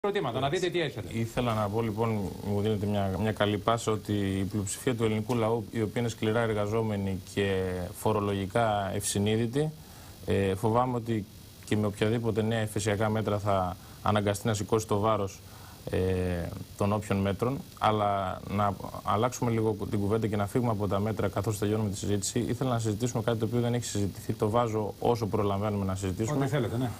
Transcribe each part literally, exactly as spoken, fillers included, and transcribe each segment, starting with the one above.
ερωτήματα, να δείτε τι έχετε. Ήθελα να πω λοιπόν, μου δίνετε μια, μια καλή πάσα, ότι η πλειοψηφία του ελληνικού λαού, η οποία είναι σκληρά εργαζόμενη και φορολογικά ευσυνείδητη, ε, φοβάμαι ότι και με οποιαδήποτε νέα εφεσιακά μέτρα θα αναγκαστεί να σηκώσει το βάρος ε, των όποιων μέτρων. Αλλά να αλλάξουμε λίγο την κουβέντα και να φύγουμε από τα μέτρα καθώς τελειώνουμε τη συζήτηση. Ήθελα να συζητήσουμε κάτι το οποίο δεν έχει συζητηθεί. Το βάζω όσο προλαβαίνουμε να συζητήσουμε. Ό,τι θέλετε, ναι.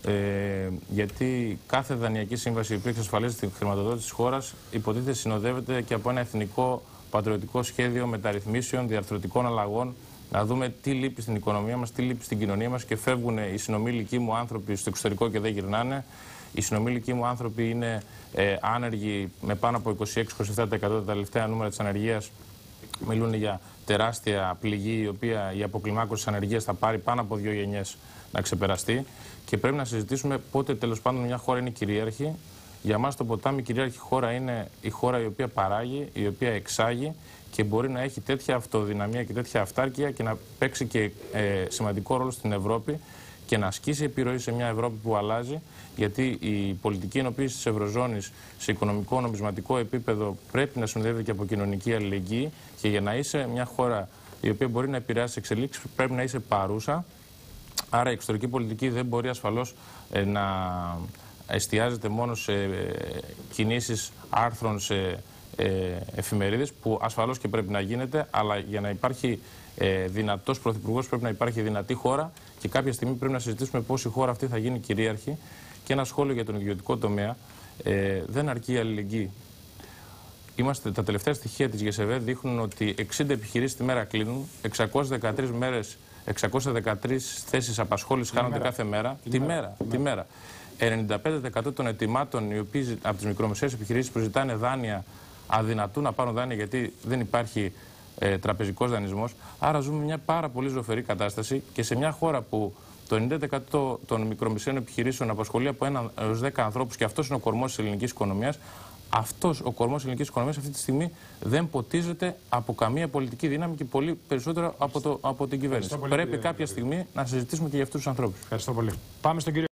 Ε, γιατί κάθε δανειακή σύμβαση που εξασφαλίζει τη χρηματοδότηση της χώρας υποτίθεται συνοδεύεται και από ένα εθνικό πατριωτικό σχέδιο μεταρρυθμίσεων, διαρθρωτικών αλλαγών, να δούμε τι λείπει στην οικονομία μας, τι λείπει στην κοινωνία μας, και φεύγουν οι συνομήλικοί μου άνθρωποι στο εξωτερικό και δεν γυρνάνε. Οι συνομήλικοί μου άνθρωποι είναι ε, άνεργοι με πάνω από είκοσι έξι με είκοσι επτά τοις εκατό. Τα τελευταία νούμερα της ανεργίας μιλούν για τεράστια πληγή, η οποία η αποκλιμάκωση της ανεργίας θα πάρει πάνω από δύο γενιές να ξεπεραστεί. Και πρέπει να συζητήσουμε πότε τέλος πάντων μια χώρα είναι κυρίαρχη. Για μας το ποτάμι κυρίαρχη χώρα είναι η χώρα η οποία παράγει, η οποία εξάγει και μπορεί να έχει τέτοια αυτοδυναμία και τέτοια αυτάρκεια και να παίξει και ε, σημαντικό ρόλο στην Ευρώπη και να ασκήσει επιρροή σε μια Ευρώπη που αλλάζει. Γιατί η πολιτική ενοποίηση της Ευρωζώνης σε οικονομικό, νομισματικό επίπεδο πρέπει να συνοδεύεται και από κοινωνική αλληλεγγύη. Και για να είσαι μια χώρα η οποία μπορεί να επηρεάσει εξελίξεις, πρέπει να είσαι παρούσα. Άρα η εξωτερική πολιτική δεν μπορεί ασφαλώς ε, να εστιάζεται μόνο σε ε, κινήσεις άρθρων σε ε, εφημερίδες, που ασφαλώς και πρέπει να γίνεται, αλλά για να υπάρχει ε, δυνατός πρωθυπουργός πρέπει να υπάρχει δυνατή χώρα, και κάποια στιγμή πρέπει να συζητήσουμε πώς η χώρα αυτή θα γίνει κυρίαρχη. Και ένα σχόλιο για τον ιδιωτικό τομέα. Ε, δεν αρκεί η αλληλεγγύη. Είμαστε, τα τελευταία στοιχεία της ΓΕΣΕΒΕ δείχνουν ότι εξήντα επιχειρήσεις τη μέρα κλείνουν, εξακόσιες δεκατρείς μέρες, εξακόσιες δεκατρείς θέσεις απασχόλησης χάνονται κάθε μέρα. Τη, τη μέρα. μέρα, τη μέρα. ενενήντα πέντε τοις εκατό των ετοιμάτων, οι οποίοι από τις μικρομεσαίες επιχειρήσεις που ζητάνε δάνεια, αδυνατούν να πάρουν δάνεια γιατί δεν υπάρχει ε, τραπεζικός δανεισμός. Άρα ζούμε μια πάρα πολύ ζωφερή κατάσταση, και σε μια χώρα που το ενενήντα τοις εκατό των μικρομεσαίων επιχειρήσεων απασχολεί από ένα έως δέκα ανθρώπους, και αυτός είναι ο κορμός της ελληνικής οικονομίας. Αυτός ο κορμός της ελληνικής οικονομίας αυτή τη στιγμή δεν ποτίζεται από καμία πολιτική δύναμη, και πολύ περισσότερο από, το, από την κυβέρνηση. Πρέπει κάποια στιγμή να συζητήσουμε και για αυτούς τους ανθρώπους. Ευχαριστώ πολύ. Πάμε στον κύριο